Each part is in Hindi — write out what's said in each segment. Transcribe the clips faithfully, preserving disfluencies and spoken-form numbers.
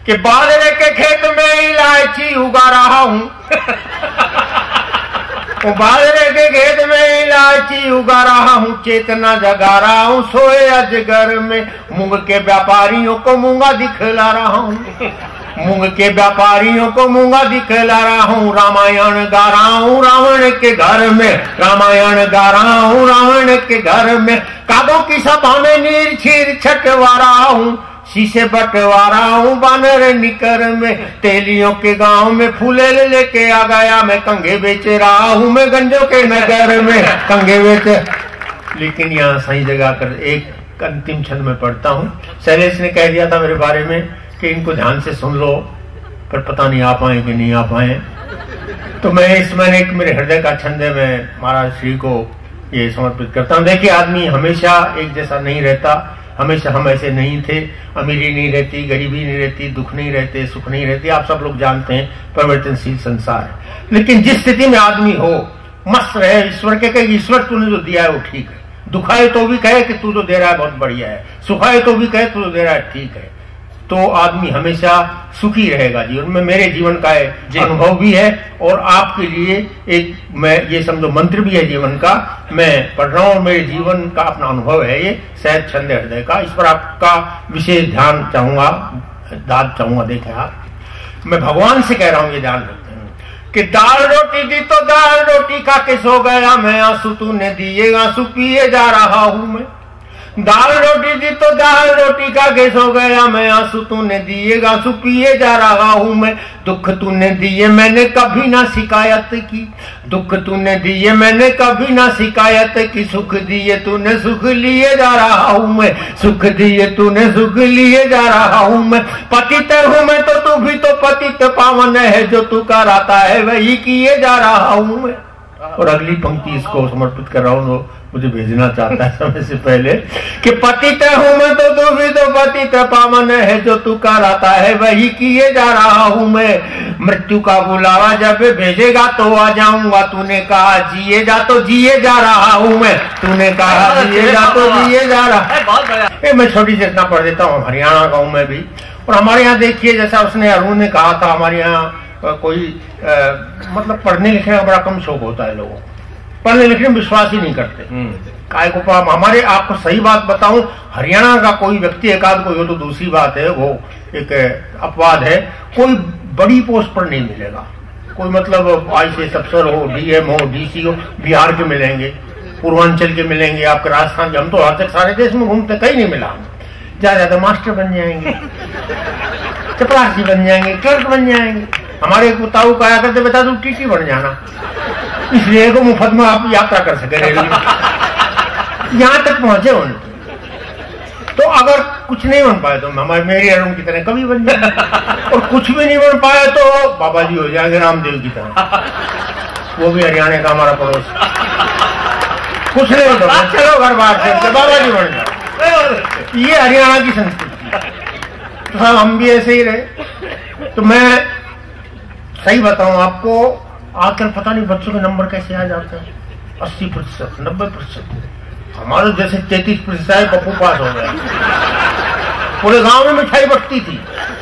कि बाजरे के खेत में इलायची उगा रहा हूं। बाजरे के खेत में इलायची उगा रहा हूँ, चेतना जगा रहा हूँ, सोए अजगर में मूंग के व्यापारियों को मूंगा दिखला रहा हूँ। मूंग के व्यापारियों को मूंगा दिखला रहा हूँ, रामायण गा रहा हूँ रावण के घर में, रामायण गा रहा हूँ रावण के घर में। कागों की सभा में नीर छीर छटवा रहा हूँ, शीशे बटवा रहा हूँ बानर निकर में। तेलियों के गांव में फूले लेके आ गया मैं, कंगे बेच रहा हूँ मैं गंजों के नगर में, कंगे बेच। लेकिन यहाँ सही जगह कर एक अंतिम छंद में पढ़ता हूँ। शैलेश ने कह दिया था मेरे बारे में कि इनको ध्यान से सुन लो, पर पता नहीं आ पाए कि नहीं आ पाए। तो मैं इस मैंने एक मेरे हृदय का छंद है, मैं महाराज श्री को ये समर्पित करता हूँ। देखिए, आदमी हमेशा एक जैसा नहीं रहता, हमेशा हम ऐसे नहीं थे। अमीरी नहीं रहती, गरीबी नहीं रहती, दुख नहीं रहते, सुख नहीं रहती, आप सब लोग जानते हैं, परिवर्तनशील संसार है। लेकिन जिस स्थिति में आदमी हो, मस्त रहे, ईश्वर के कहे ईश्वर तूने जो दिया है वो ठीक है, दुखाए तो भी कहे कि तू जो दे रहा है बहुत बढ़िया है, सुखाए तो भी कहे तू जो दे रहा है ठीक है, तो आदमी हमेशा सुखी रहेगा जीवन में। मेरे जीवन का अनुभव भी है और आपके लिए एक मैं ये समझो मंत्र भी है जीवन का, मैं पढ़ रहा हूँ और मेरे जीवन का अपना अनुभव है ये शायद छंद हृदय का। इस पर आपका विशेष ध्यान चाहूंगा, दाद चाहूंगा। देखें आप, मैं भगवान से कह रहा हूँ ये ध्यान रखते हैं कि दाल रोटी दी तो दाल रोटी खा के सो गया मैं, आंसू तूने दिए आंसू पिए जा रहा हूं मैं। दाल रोटी दी तो दाल रोटी खा के सो गया मैं, आंसू तूने दिए आंसू पिए जा रहा हूं मैं। दुख तूने दिए मैंने कभी ना शिकायत की, दुख तूने दिए मैंने कभी ना शिकायत की, सुख दिए तूने सुख लिए जा रहा हूं मैं, सुख दिए तूने सुख लिए जा रहा हूं मैं। पतित हूं मैं तो तू भी तो पतित पावन है, जो तू कराता है वही किए जा रहा हूं मैं। और अगली पंक्ति इसको समर्पित कर रहा हूं, मुझे भेजना चाहता है समय से पहले कि पतित हूं मैं तो तू भी तो पतित पावन है, जो तू कराता है वही किए जा रहा हूं मैं। मृत्यु का बुलावा जब भेजेगा तो आ जाऊंगा, तूने कहा जिए जा तो जिए जा रहा हूं मैं, तूने कहा जिए जा तो जिए जा रहा है। मैं छोटी सी घटना पढ़ देता हूँ, हरियाणा का हूं मैं भी। और हमारे यहाँ देखिए, जैसा उसने अरुण ने कहा था, हमारे यहाँ कोई आ, मतलब पढ़ने लिखने का बड़ा कम शौक होता है लोगों को, पढ़ने लिखने में विश्वास ही नहीं करते। काय को पाप हमारे, आपको सही बात बताऊं, हरियाणा का कोई व्यक्ति एकाध कोई हो तो दूसरी बात है, वो एक अपवाद है, कोई बड़ी पोस्ट पर नहीं मिलेगा। कोई मतलब आईसीएस अफसर हो, डीएम हो, डीसी हो, बिहार के मिलेंगे, पूर्वांचल के मिलेंगे, आपके राजस्थान के। हम तो आज तक सारे देश में घूमते, कहीं नहीं मिला। ज्यादा ज्यादा मास्टर बन जाएंगे, चपरासी बन जाएंगे, क्लर्क बन जाएंगे। हमारे एक ताऊ कहा करते, बता तू टीटी बन जाना, इसलिए को मुफ्त में आप यात्रा कर सके रेलवे, यहां तक पहुंचे उनके। तो अगर कुछ नहीं बन पाए तो हमारे मेरी अरुण की तरह कभी बन जाए, और कुछ भी नहीं बन पाए तो बाबा जी हो जाएंगे रामदेव की तरह, वो भी हरियाणा का हमारा पड़ोस। कुछ नहीं तो चलो घर बार से बाबा जी बन जाओ, ये हरियाणा की संस्कृति। तो सब हम भी ऐसे ही रहे। तो मैं सही बताऊं आपको, आजकल पता नहीं बच्चों के नंबर कैसे आ जाते हैं, अस्सी प्रतिशत नब्बे प्रतिशत। हमारे जैसे तैतीस प्रतिशत है, पप्पू पास हो गया। पूरे गांव में मिठाई बटती थी,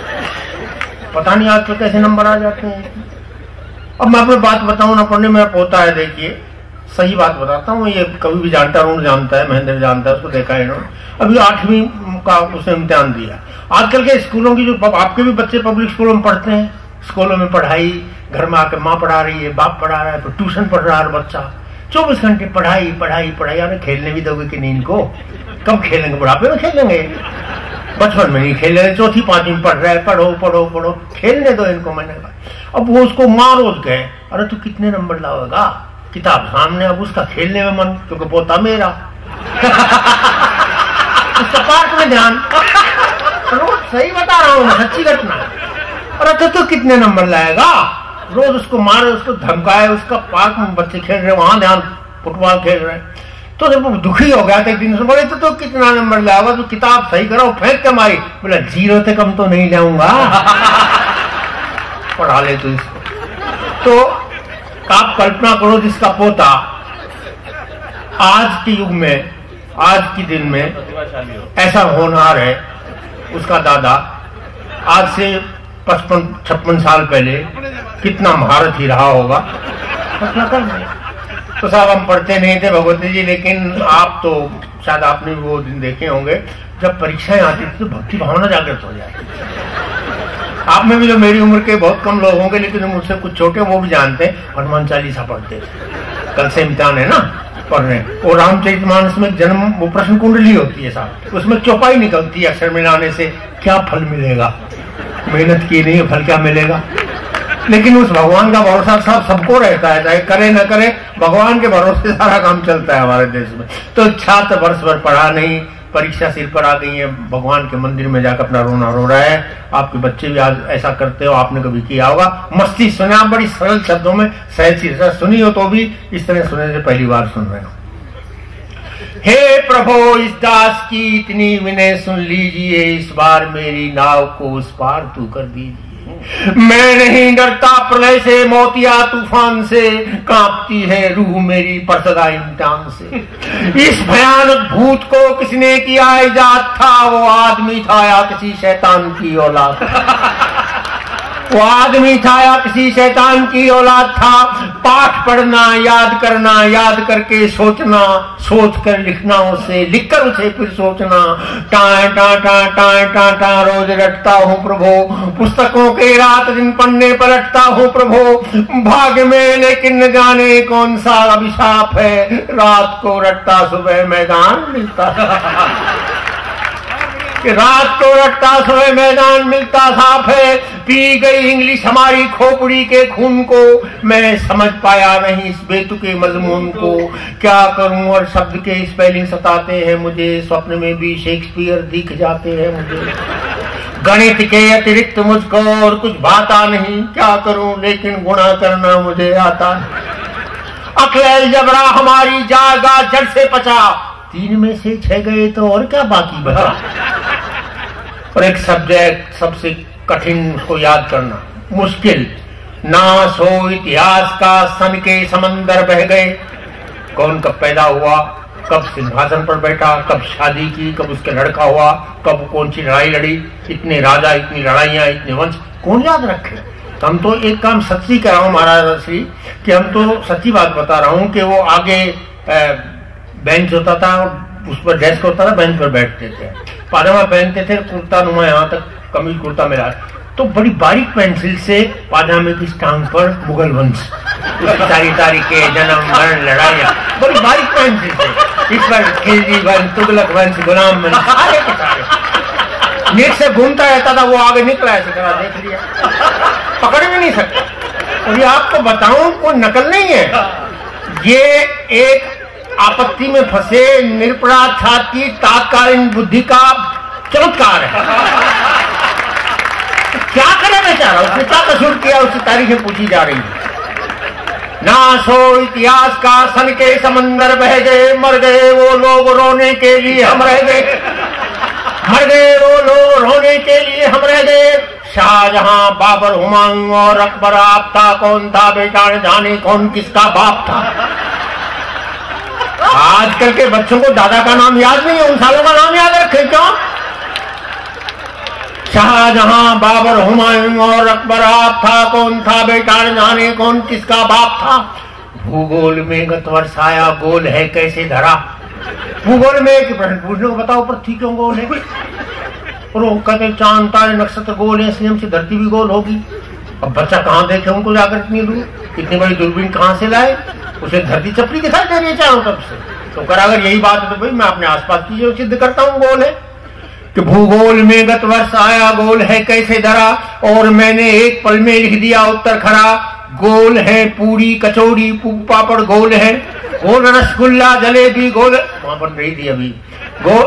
पता नहीं आजकल कैसे नंबर आ जाते हैं। अब मैं अपनी बात बताऊं ना, पढ़ने में होता है, देखिए सही बात बताता हूँ, ये कभी भी जानता, अरुण जानता है, महेंद्र जानता है, उसको देखा है इन्होंने। अभी आठवीं का उसने इम्तिहान दिया। आजकल के स्कूलों की जो, आपके भी बच्चे पब्लिक स्कूलों में पढ़ते हैं, स्कूलों में पढ़ाई, घर में आकर माँ पढ़ा रही है, बाप पढ़ा रहा है, ट्यूशन पढ़ रहा है बच्चा, चौबीस घंटे पढ़ाई पढ़ाई पढ़ाई। अरे खेलने भी दोगे कि नहीं इनको? कब खेलेंगे? बुढ़ापे में खेलेंगे, बचपन में नहीं खेलेंगे। चौथी पांचवी में पढ़ रहा है, पढ़ो पढ़ो पढ़ो, खेलने दो इनको। मैंने कहा, अब वो उसको माँ रोज गए, अरे तू कितने नंबर लाओगा, किताब सामने, अब उसका खेलने में मन, क्योंकि पोता मेरा उसका पार्क में ध्यान। सही बता रहा हूँ, सच्ची घटना है। अरे तो तू कितने नंबर लाएगा? रोज उसको मारे, उसको धमकाए, उसका पार्क में बच्चे खेल रहे, वहां ध्यान, फुटबॉल खेल रहे। तो जब वो दुखी हो गया था एक दिन से, बोले तो, तो कितना नंबर लाएगा? तो किताब सही करो, फेंक के मारी। बोला जीरो से कम तो नहीं लाऊंगा। पढ़ा ले तू इसको। तो आप कल्पना करो, जिसका पोता आज के युग में, आज के दिन में ऐसा होनहार है, उसका दादा आज से पचपन छप्पन साल पहले कितना महारथ ही रहा होगा। तो साहब हम पढ़ते नहीं थे भगवती जी, लेकिन आप तो शायद आपने वो दिन देखे होंगे जब परीक्षाएं आती थी तो भक्ति भावना जागृत हो जाती। आप में भी जो मेरी उम्र के बहुत कम लोग होंगे, लेकिन मुझसे कुछ छोटे वो भी जानते हैं, हनुमान चालीसा पढ़ते थे। कल से इम्तिहान है ना पढ़ने। और रामचरितमानस में जन्म वो प्रश्न कुंडली होती है साहब, उसमें चौपाई निकलती है अक्षर मिलाने से क्या फल मिलेगा। मेहनत की नहीं है, फल क्या मिलेगा। लेकिन उस भगवान का भरोसा साहब सबको रहता है, चाहे करे न करे, भगवान के भरोसे सारा काम चलता है हमारे देश में। तो छात्र वर्ष भर पढ़ा नहीं, परीक्षा सिर पर आ गई है, भगवान के मंदिर में जाकर अपना रोना रो रहा है। आपके बच्चे भी आज ऐसा करते हो, आपने कभी किया होगा। मस्ती सुने, आप बड़ी सरल शब्दों में सहज चीज सुनी हो तो भी इस तरह सुनने से पहली बार सुन रहे हो। हे प्रभु इस दास की इतनी विनय सुन लीजिए, इस बार मेरी नाव को उस पार तू कर दीजिए। मैं नहीं डरता प्रलय से, मोतिया तूफान से, कांपती है रूह मेरी पर सदा इम्तिहान से। इस भयानक भूत को किसने किया इजाद था, वो आदमी था या किसी शैतान की औलाद। वो आदमी था या किसी शैतान की औलाद था। पाठ पढ़ना, याद करना, याद करके सोचना, सोच कर लिखना, उसे लिखकर उसे फिर सोचना। टाँ टाँ टाँ टाँ टाँ टाँ रोज रटता हूँ प्रभु, पुस्तकों के रात दिन पन्ने पलटता हूँ प्रभु। भाग्य में लेकिन न जाने कौन सा अभिशाप है, रात को रटता सुबह मैदान मिलता। कि रात को रटता सुबह मैदान मिलता साफ है। पी गई इंग्लिश हमारी खोपड़ी के खून को, मैं समझ पाया नहीं इस बेतुके मजमून को। क्या करूं और शब्द के स्पेलिंग सताते हैं मुझे, स्वप्न में भी शेक्सपियर दिख जाते हैं मुझे। गणित के अतिरिक्त मुझको और कुछ भाता नहीं, क्या करूं लेकिन गुणा करना मुझे आता। अक्ल जबरा हमारी जागा जड़ से पचा, तीन में से छह गए तो और क्या बाकी बचा। और एक सब्जेक्ट सबसे कठिन को याद करना मुश्किल, नाश हो इतिहास का सन के समंदर बह गए। कौन कब पैदा हुआ, कब सिंहासन पर बैठा, कब शादी की, कब उसके लड़का हुआ, कब कौन सी लड़ाई लड़ी, इतने राजा, इतनी लड़ाइयां, इतने वंश, कौन याद रखे। हम तो एक काम सच्ची कह रहा हूं महाराज श्री, कि हम तो सच्ची बात बता रहा हूं कि वो आगे बेंच होता था, उस पर डेस्क होता था, बेंच पर बैठते थे, पाजामा पहनते थे, कुर्ता नुमा यहाँ तक कमीज कुर्ता मिला, तो बड़ी बारीक पेंसिल से पाजामे की टांग पर मुगल वंश, सारी तारीखें, जन्म मरण लड़ाइयाँ, बड़ी बारीक पेंसिल से, इस पर खिलजी वंश, तुगलक वंश, गुलाम वंश, सारे के सारे नीट से घूमता रहता था। वो आगे निकला ऐसे करा, देख लिया, पकड़ भी नहीं सकता। और ये आपको बताऊं कोई नकल नहीं है, ये एक आपत्ति में फंसे निरपराध छात्र की तात्कालीन बुद्धि का चमत्कार है। क्या करे बेचारा, उसने क्या कसूर किया, उसकी तारीखें पूछी जा रही है। नाश हो इतिहास का सन के समंदर बह गए, मर गए वो लोग रोने के लिए हम रह गए, मर गए वो लोग रोने के लिए हम रह गए। शाहजहां, बाबर, हुमायूं और अकबर आप था, कौन था बेटा न जाने कौन किसका बाप था। आजकल के बच्चों को दादा का नाम याद नहीं है, उन सालों का नाम याद रखे क्यों। शाहजहां, बाबर, हुमायूं और अकबर आप था, कौन था बेटा न जाने कौन किसका बाप था। भूगोल में गत वर्ष आया, गोल है कैसे धरा। भूगोल में एक प्रश्न पूछने को बताओ, पृथ्वी क्यों गोल है। और वो कहते चांद तारे नक्षत्र गोल है, इसलिए हमसे धरती भी गोल होगी। अब बच्चा कहाँ देखे उनको जाकर इतनी दूर, इतनी बड़ी दूरबीन कहाँ से लाए, उसे धरती चपड़ी दिखाई दे रही है चारों तरफ से। तो कर अगर यही बात है तो भाई मैं अपने आसपास की जो सिद्ध करता हूँ गोल है। कि भूगोल में गत वर्ष आया, गोल है कैसे धरा, और मैंने एक पल में लिख दिया उत्तर खरा। गोल है पूरी कचौड़ी पापड़ गोल है, गोल रसगुल्ला जलेबी गोल, वहां बन रही थी अभी गोल।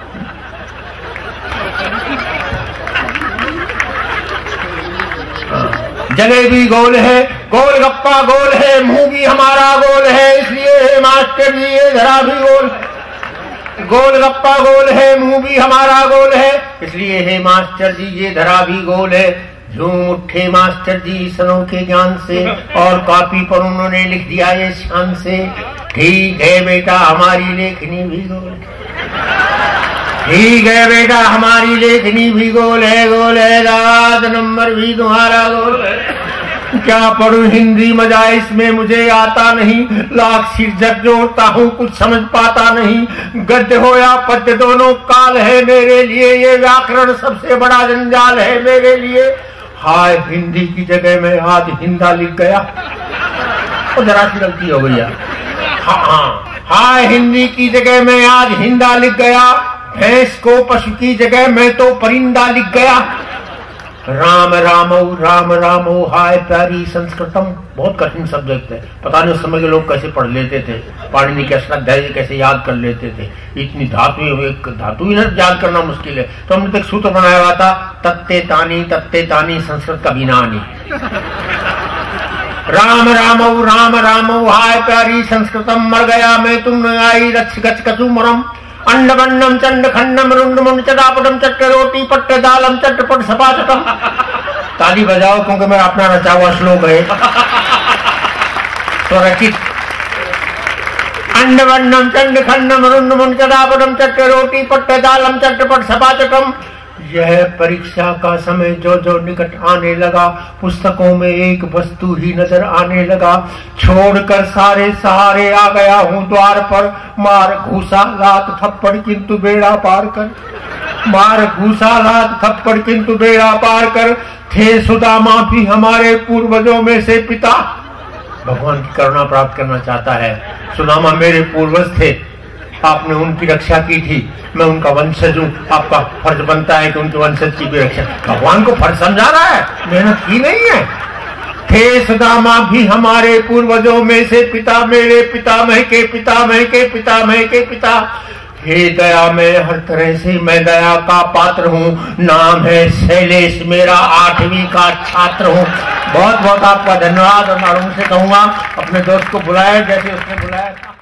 जलेबी गोल है, गोल गप्पा गोल है, मुंह भी हमारा गोल है, इसलिए मास्टर जी ये धरा भी गोल। गोल गप्पा गोल है, मुंह भी हमारा गोल है, इसलिए है मास्टर जी ये धरा भी गोल है। झूम उठे मास्टर जी सनों के ज्ञान से, और कॉपी पर उन्होंने लिख दिया ये शान से, ठीक है बेटा हमारी लेखनी भी गोल। ठीक है बेटा, हमारी लेखनी भी गोल है, गोल है, रात नंबर भी तुम्हारा गोल है। क्या पढ़ूं हिंदी, मजा इसमें मुझे आता नहीं। लाख शीर्षक जोड़ता हूँ कुछ समझ पाता नहीं। गद्य हो या पद्य दोनों काल है मेरे लिए, ये व्याकरण सबसे बड़ा जंजाल है मेरे लिए। हाय हिंदी की जगह में आज हिंदा लिख गया, तो जरा सी गलती हो गई यार। हाँ हाँ, हाय हिंदी की जगह में आज हिंदा लिख गया। भैंस को पशु की जगह में तो परिंदा लिख गया। राम रामो राम रामो हाय प्यारी संस्कृतम। बहुत कठिन सब्जेक्ट है, पता नहीं उस समय के लोग कैसे पढ़ लेते थे, पाणिनि के अष्टाध्यायी कैसे याद कर लेते थे। इतनी धातु, एक धातु ही ना याद करना मुश्किल है। तो हमने एक सूत्र बनाया हुआ था, तत्ते तानी तत्ते तानी संस्कृत का बिनानी। राम रामो राम रामो हाय प्यारी संस्कृतम। मर गया मैं तुम न आई रक्ष गच कचु मरम। अंड बंडम चंड खंडम रुंड मुंड चटापटम चट्ट रोटी पट्ट दालम चट्टपट सपाचटम। ताली बजाओ क्योंकि मेरा अपना रचा हुआ श्लोक है स्वरचित। अंड बंडम चंड खंडम रुंड मुंड चटापटम चट्ट रोटी पट्ट दालम चट्टपट सपाचटम। यह परीक्षा का समय जो जो निकट आने लगा, पुस्तकों में एक वस्तु ही नजर आने लगा। छोड़कर सारे सहारे आ गया हूँ द्वार पर। मार घूसा लात थप्पड़ किंतु बेड़ा पार कर। मार घूसा लात थप्पड़ किंतु बेड़ा पार कर। थे सुदामा भी हमारे पूर्वजों में से पिता। भगवान की करुणा प्राप्त करना चाहता है। सुदामा मेरे पूर्वज थे, आपने उनकी रक्षा की थी, मैं उनका वंशज हूँ। आपका फर्ज बनता है कि उनके वंशज की भी रक्षा। भगवान को फर्ज समझा रहा है, मेहनत की नहीं है। थे सुदामा भी हमारे पूर्वजों में से पिता, मेरे पितामह के पितामह के पितामह के पिता। हे दया में हर तरह से मैं दया का पात्र हूँ। नाम है शैलेश, मेरा आठवीं का छात्र हूँ। बहुत बहुत आपका धन्यवाद। और मैं उनसे कहूंगा अपने दोस्त को बुलाए जैसे उसने बुलाया था।